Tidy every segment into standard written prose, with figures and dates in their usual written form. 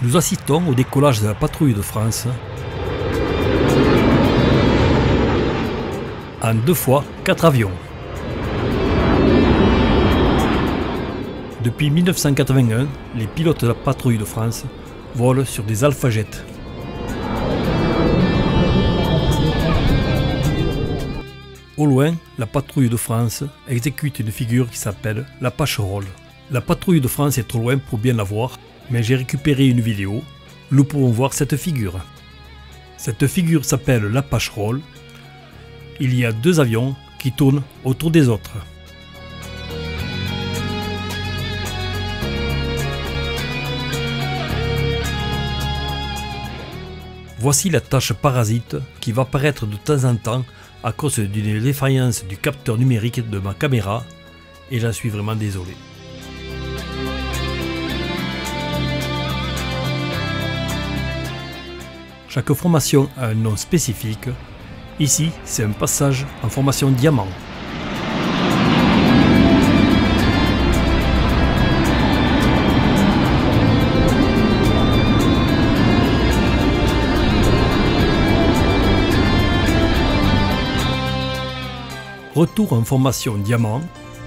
Nous assistons au décollage de la patrouille de France en 2 fois 4 avions. Depuis 1981, les pilotes de la patrouille de France volent sur des Alpha Jet. Au loin, la patrouille de France exécute une figure qui s'appelle l'Apache Roll. La patrouille de France est trop loin pour bien la voir, mais j'ai récupéré une vidéo, nous pouvons voir cette figure. Cette figure s'appelle l'Apache Roll. Il y a 2 avions qui tournent autour des autres. Voici la tache parasite qui va apparaître de temps en temps à cause d'une défaillance du capteur numérique de ma caméra, et j'en suis vraiment désolé. Chaque formation a un nom spécifique. Ici, c'est un passage en formation diamant. Retour en formation diamant.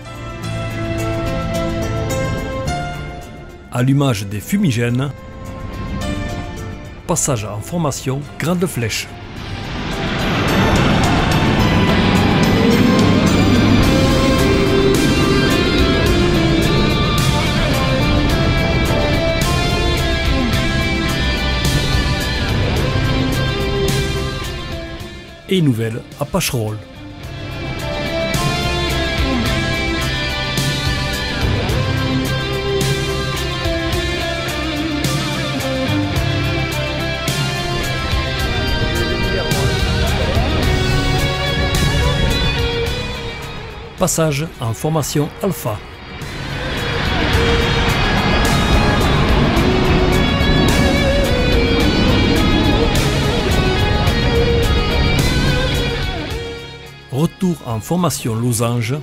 Allumage des fumigènes. Passage en formation grande flèche. Et nouvelle Apache Roll. Passage en formation alpha. Retour en formation losange.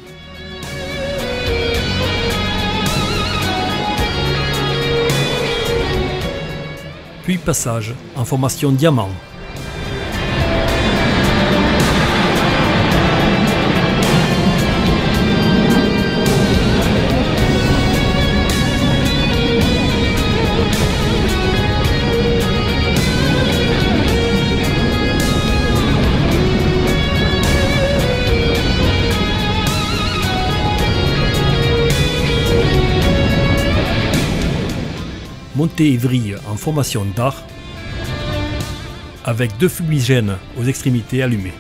Puis passage en formation diamant. Montée et vrille en formation dard, avec 2 fumigènes aux extrémités allumées.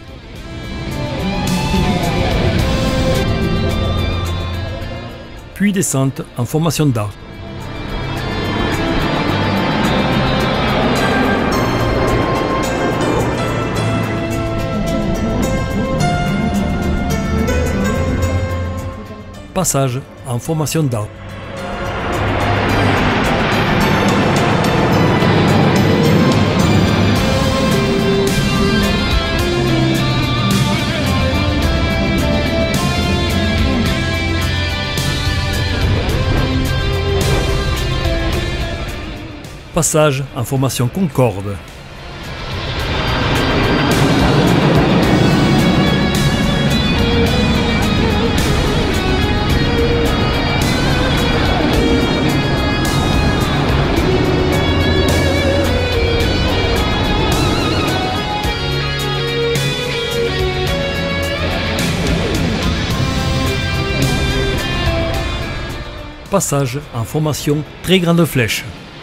Puis descente en formation dard. Passage en formation dard. Passage en formation Concorde. Passage en formation très grande flèche.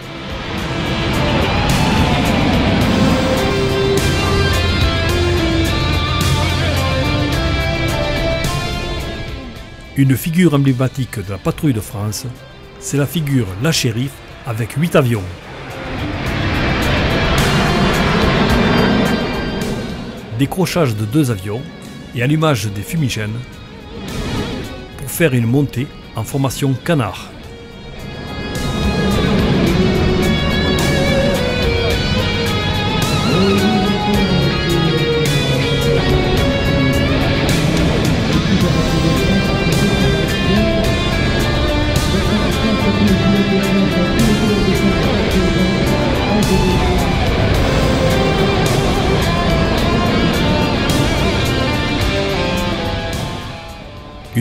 Une figure emblématique de la patrouille de France, c'est la figure La Shérif avec 8 avions. Décrochage de 2 avions et allumage des fumigènes pour faire une montée en formation canard.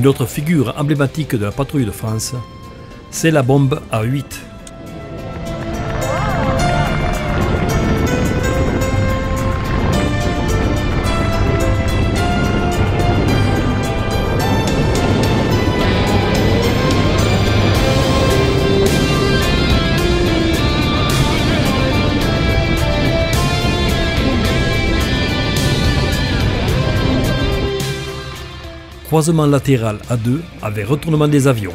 Une autre figure emblématique de la patrouille de France, c'est la bombe A8. Croisement latéral A2 avec retournement des avions.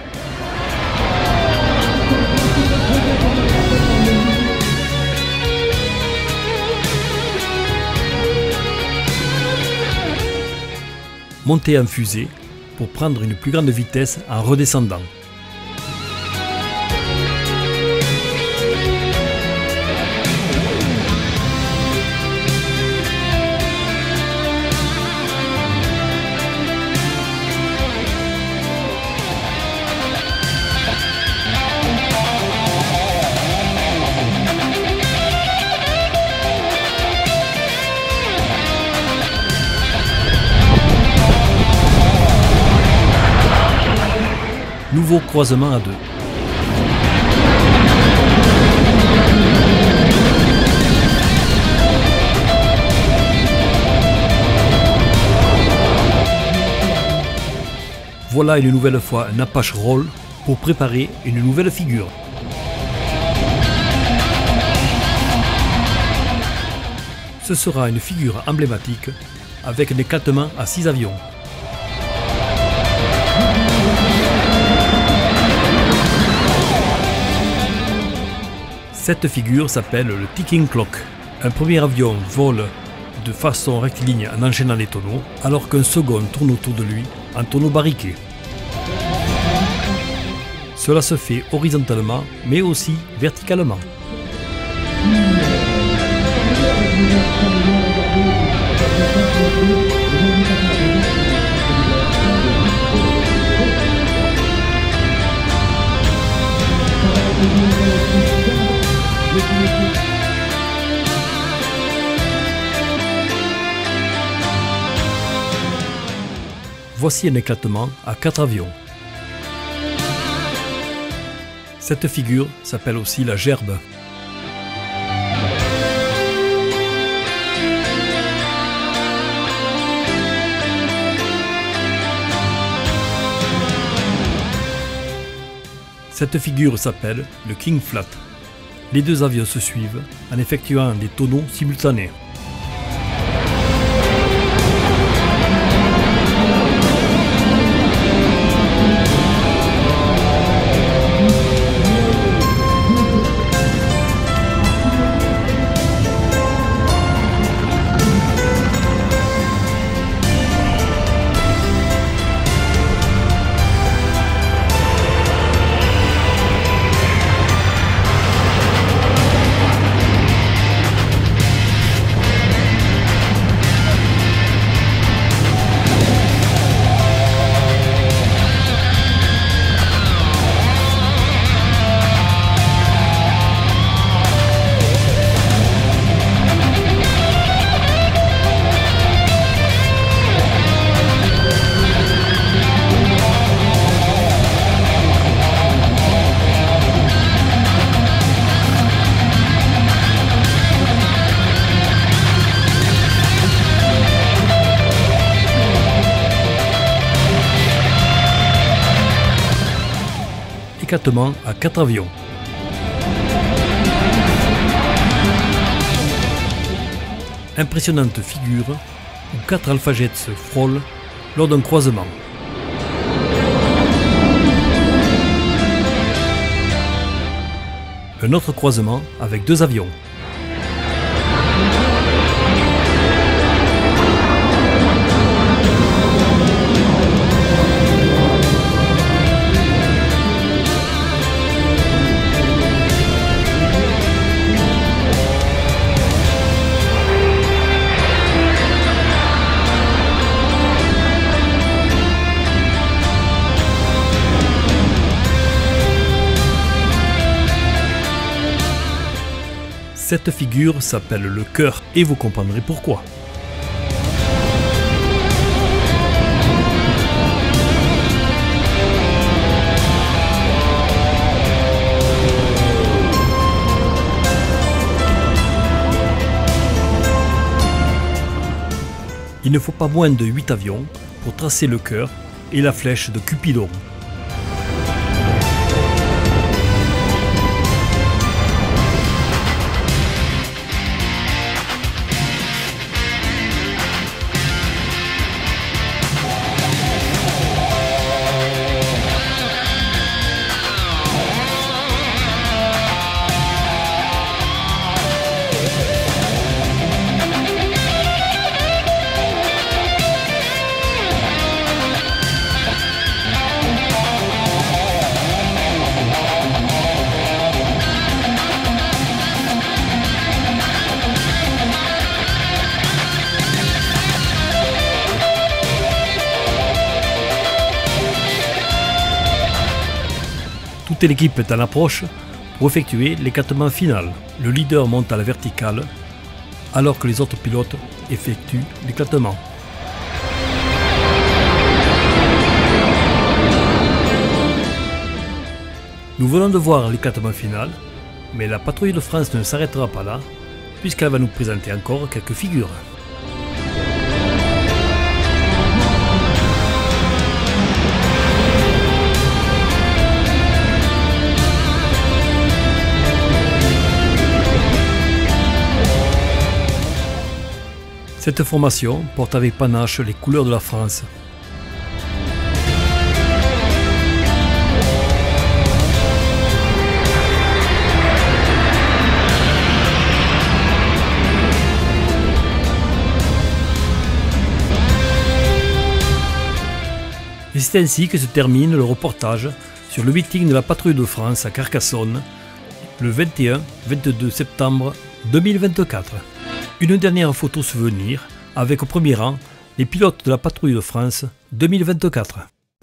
Montée en fusée pour prendre une plus grande vitesse en redescendant. Nouveau croisement à 2. Voilà une nouvelle fois un Apache Roll pour préparer une nouvelle figure. Ce sera une figure emblématique avec un éclatement à 6 avions. Cette figure s'appelle le Ticking Clock. Un premier avion vole de façon rectiligne en enchaînant les tonneaux, alors qu'un second tourne autour de lui en tonneaux barriqués. Cela se fait horizontalement, mais aussi verticalement. Voici un éclatement à 4 avions. Cette figure s'appelle aussi la gerbe. Cette figure s'appelle le King Flat. Les deux avions se suivent en effectuant des tonneaux simultanés. Éclatement à 4 avions. Impressionnante figure où 4 Alpha Jets se frôlent lors d'un croisement. Un autre croisement avec 2 avions. Cette figure s'appelle le cœur et vous comprendrez pourquoi. Il ne faut pas moins de 8 avions pour tracer le cœur et la flèche de Cupidon. Toute l'équipe est en approche pour effectuer l'éclatement final. Le leader monte à la verticale alors que les autres pilotes effectuent l'éclatement. Nous venons de voir l'éclatement final, mais la patrouille de France ne s'arrêtera pas là puisqu'elle va nous présenter encore quelques figures. Cette formation porte avec panache les couleurs de la France. Et c'est ainsi que se termine le reportage sur le meeting de la patrouille de France à Carcassonne le 21-22 septembre 2024. Une dernière photo souvenir avec au premier rang les pilotes de la patrouille de France 2024.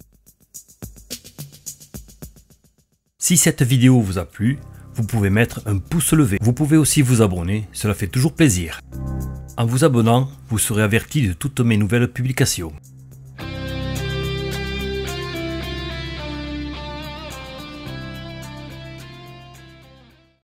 Si cette vidéo vous a plu, vous pouvez mettre un pouce levé. Vous pouvez aussi vous abonner, cela fait toujours plaisir. En vous abonnant, vous serez averti de toutes mes nouvelles publications.